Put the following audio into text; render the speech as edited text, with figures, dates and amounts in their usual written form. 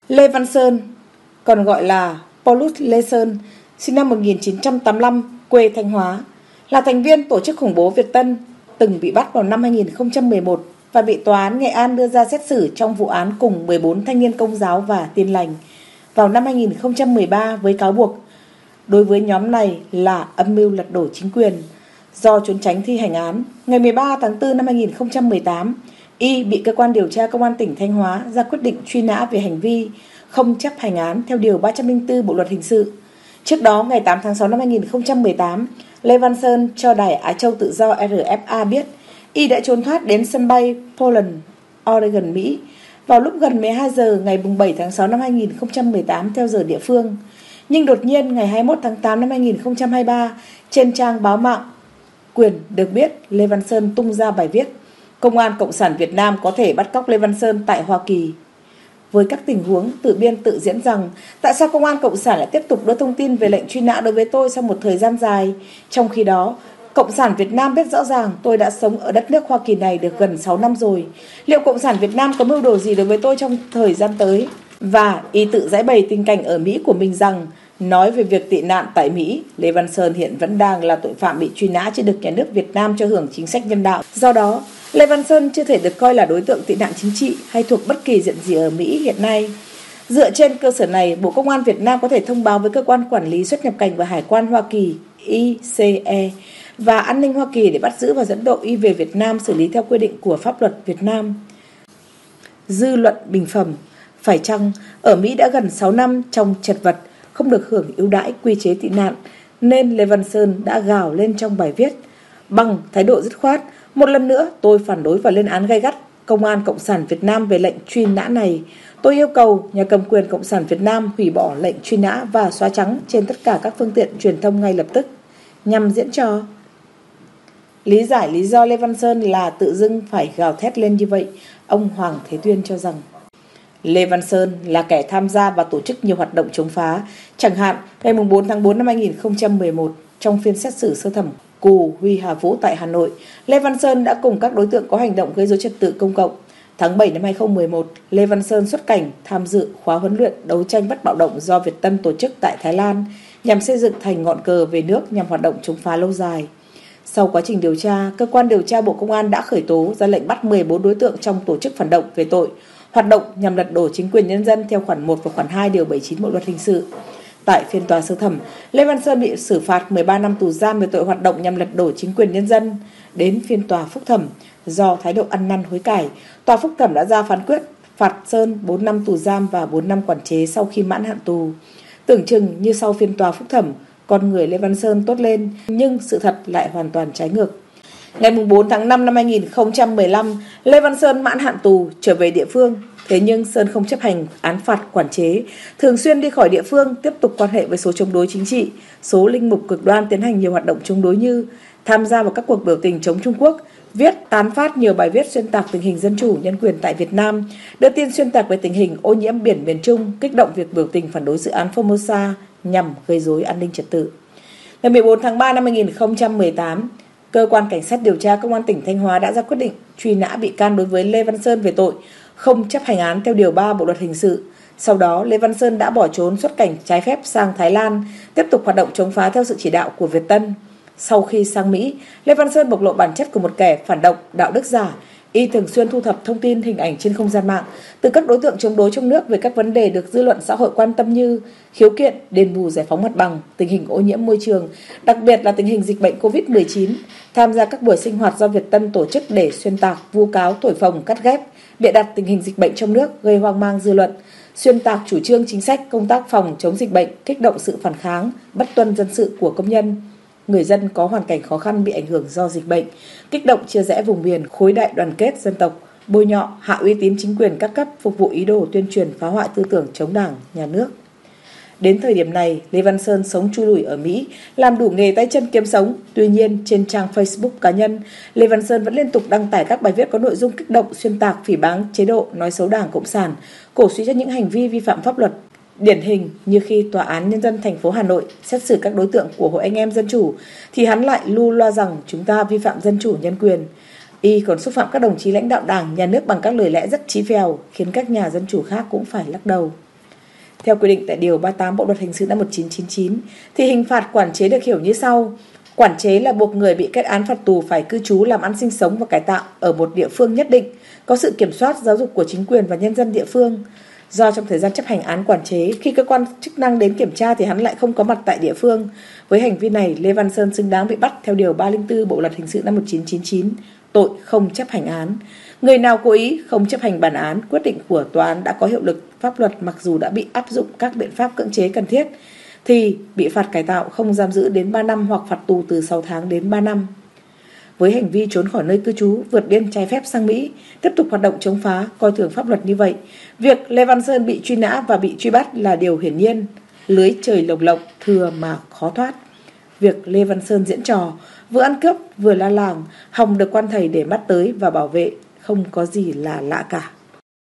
Lê Văn Sơn, còn gọi là Paulus Lê Sơn, sinh năm 1985, quê Thanh Hóa, là thành viên tổ chức khủng bố Việt Tân, từng bị bắt vào năm 2011 và bị tòa án Nghệ An đưa ra xét xử trong vụ án cùng 14 thanh niên Công giáo và Tin lành vào năm 2013 với cáo buộc đối với nhóm này là âm mưu lật đổ chính quyền. Do trốn tránh thi hành án, ngày 13 tháng 4 năm 2018, Y bị cơ quan điều tra Công an tỉnh Thanh Hóa ra quyết định truy nã về hành vi không chấp hành án theo điều 304 Bộ luật hình sự. Trước đó, ngày 8 tháng 6 năm 2018, Lê Văn Sơn cho đài Á Châu Tự do RFA biết Y đã trốn thoát đến sân bay Portland, Oregon, Mỹ vào lúc gần 12 giờ ngày 7 tháng 6 năm 2018 theo giờ địa phương. Nhưng đột nhiên ngày 21 tháng 8 năm 2023, trên trang báo mạng Quyền được biết, Lê Văn Sơn tung ra bài viết Công an Cộng sản Việt Nam có thể bắt cóc Lê Văn Sơn tại Hoa Kỳ. Với các tình huống tự biên tự diễn rằng tại sao Công an Cộng sản lại tiếp tục đưa thông tin về lệnh truy nã đối với tôi sau một thời gian dài. Trong khi đó, Cộng sản Việt Nam biết rõ ràng tôi đã sống ở đất nước Hoa Kỳ này được gần 6 năm rồi. Liệu Cộng sản Việt Nam có mưu đồ gì đối với tôi trong thời gian tới? Và Y tự giải bày tình cảnh ở Mỹ của mình rằng nói về việc tị nạn tại Mỹ, Lê Văn Sơn hiện vẫn đang là tội phạm bị truy nã chưa được nhà nước Việt Nam cho hưởng chính sách nhân đạo. Do đó, Lê Văn Sơn chưa thể được coi là đối tượng tị nạn chính trị hay thuộc bất kỳ diện gì ở Mỹ hiện nay. Dựa trên cơ sở này, Bộ Công an Việt Nam có thể thông báo với Cơ quan Quản lý Xuất nhập cảnh và Hải quan Hoa Kỳ ICE và An ninh Hoa Kỳ để bắt giữ và dẫn độ Y về Việt Nam xử lý theo quy định của pháp luật Việt Nam. Dư luận bình phẩm: phải chăng ở Mỹ đã gần 6 năm trong chật vật, không được hưởng ưu đãi quy chế tị nạn, nên Lê Văn Sơn đã gào lên trong bài viết bằng thái độ dứt khoát: một lần nữa tôi phản đối và lên án gay gắt Công an Cộng sản Việt Nam về lệnh truy nã này. Tôi yêu cầu nhà cầm quyền Cộng sản Việt Nam hủy bỏ lệnh truy nã và xóa trắng trên tất cả các phương tiện truyền thông ngay lập tức, nhằm diễn trò. Lý giải lý do Lê Văn Sơn là tự dưng phải gào thét lên như vậy, ông Hoàng Thế Tuyên cho rằng Lê Văn Sơn là kẻ tham gia và tổ chức nhiều hoạt động chống phá. Chẳng hạn, ngày 4 tháng 4 năm 2011, trong phiên xét xử sơ thẩm Cù Huy Hà Vũ tại Hà Nội, Lê Văn Sơn đã cùng các đối tượng có hành động gây rối trật tự công cộng. Tháng 7 năm 2011, Lê Văn Sơn xuất cảnh tham dự khóa huấn luyện đấu tranh bất bạo động do Việt Tân tổ chức tại Thái Lan nhằm xây dựng thành ngọn cờ về nước nhằm hoạt động chống phá lâu dài. Sau quá trình điều tra, cơ quan điều tra Bộ Công an đã khởi tố ra lệnh bắt 14 đối tượng trong tổ chức phản động về tội hoạt động nhằm lật đổ chính quyền nhân dân theo khoản 1 và khoản 2 điều 79 Bộ luật hình sự. Tại phiên tòa sơ thẩm, Lê Văn Sơn bị xử phạt 13 năm tù giam về tội hoạt động nhằm lật đổ chính quyền nhân dân. Đến phiên tòa phúc thẩm, do thái độ ăn năn hối cải, tòa phúc thẩm đã ra phán quyết phạt Sơn 4 năm tù giam và 4 năm quản chế sau khi mãn hạn tù. Tưởng chừng như sau phiên tòa phúc thẩm, con người Lê Văn Sơn tốt lên, nhưng sự thật lại hoàn toàn trái ngược. Ngày 4 tháng 5 năm 2015, Lê Văn Sơn mãn hạn tù trở về địa phương. Thế nhưng Sơn không chấp hành án phạt quản chế, thường xuyên đi khỏi địa phương, tiếp tục quan hệ với số chống đối chính trị, số linh mục cực đoan, tiến hành nhiều hoạt động chống đối như tham gia vào các cuộc biểu tình chống Trung Quốc, viết tán phát nhiều bài viết xuyên tạc tình hình dân chủ nhân quyền tại Việt Nam, đưa tin xuyên tạc về tình hình ô nhiễm biển miền Trung, kích động việc biểu tình phản đối dự án Formosa nhằm gây rối an ninh trật tự. Ngày 14 tháng 3 năm 2018, Cơ quan Cảnh sát điều tra Công an tỉnh Thanh Hóa đã ra quyết định truy nã bị can đối với Lê Văn Sơn về tội không chấp hành án theo điều 3 Bộ luật hình sự. Sau đó, Lê Văn Sơn đã bỏ trốn xuất cảnh trái phép sang Thái Lan, tiếp tục hoạt động chống phá theo sự chỉ đạo của Việt Tân. Sau khi sang Mỹ, Lê Văn Sơn bộc lộ bản chất của một kẻ phản động, đạo đức giả. Y thường xuyên thu thập thông tin, hình ảnh trên không gian mạng từ các đối tượng chống đối trong nước về các vấn đề được dư luận xã hội quan tâm như khiếu kiện, đền bù giải phóng mặt bằng, tình hình ô nhiễm môi trường, đặc biệt là tình hình dịch bệnh Covid-19, tham gia các buổi sinh hoạt do Việt Tân tổ chức để xuyên tạc, vu cáo, thổi phồng, cắt ghép, bịa đặt tình hình dịch bệnh trong nước, gây hoang mang dư luận, xuyên tạc chủ trương chính sách công tác phòng chống dịch bệnh, kích động sự phản kháng, bất tuân dân sự của công nhân, người dân có hoàn cảnh khó khăn bị ảnh hưởng do dịch bệnh, kích động chia rẽ vùng miền, khối đại đoàn kết dân tộc, bôi nhọ, hạ uy tín chính quyền các cấp, phục vụ ý đồ tuyên truyền phá hoại tư tưởng chống Đảng, nhà nước. Đến thời điểm này, Lê Văn Sơn sống chui lủi ở Mỹ, làm đủ nghề tay chân kiếm sống. Tuy nhiên, trên trang Facebook cá nhân, Lê Văn Sơn vẫn liên tục đăng tải các bài viết có nội dung kích động, xuyên tạc, phỉ báng chế độ, nói xấu Đảng Cộng sản, cổ suý cho những hành vi vi phạm pháp luật. Điển hình như khi Tòa án Nhân dân thành phố Hà Nội xét xử các đối tượng của Hội Anh em Dân chủ, thì hắn lại lu loa rằng chúng ta vi phạm dân chủ nhân quyền. Y còn xúc phạm các đồng chí lãnh đạo Đảng, nhà nước bằng các lời lẽ rất chí phèo, khiến các nhà dân chủ khác cũng phải lắc đầu. Theo quy định tại Điều 38 Bộ Luật Hình sự năm 1999, thì hình phạt quản chế được hiểu như sau. Quản chế là buộc người bị kết án phạt tù phải cư trú, làm ăn, sinh sống và cải tạo ở một địa phương nhất định, có sự kiểm soát giáo dục của chính quyền và nhân dân địa phương. Do trong thời gian chấp hành án quản chế, khi cơ quan chức năng đến kiểm tra thì hắn lại không có mặt tại địa phương. Với hành vi này, Lê Văn Sơn xứng đáng bị bắt theo Điều 304 Bộ Luật Hình sự năm 1999, tội không chấp hành án. Người nào cố ý không chấp hành bản án, quyết định của tòa án đã có hiệu lực pháp luật mặc dù đã bị áp dụng các biện pháp cưỡng chế cần thiết, thì bị phạt cải tạo không giam giữ đến 3 năm hoặc phạt tù từ 6 tháng đến 3 năm. Với hành vi trốn khỏi nơi cư trú, vượt biên trái phép sang Mỹ, tiếp tục hoạt động chống phá, coi thường pháp luật như vậy, việc Lê Văn Sơn bị truy nã và bị truy bắt là điều hiển nhiên. Lưới trời lồng lộng, thừa mà khó thoát. Việc Lê Văn Sơn diễn trò, vừa ăn cướp vừa la làng, hòng được quan thầy để mắt tới và bảo vệ, không có gì là lạ cả.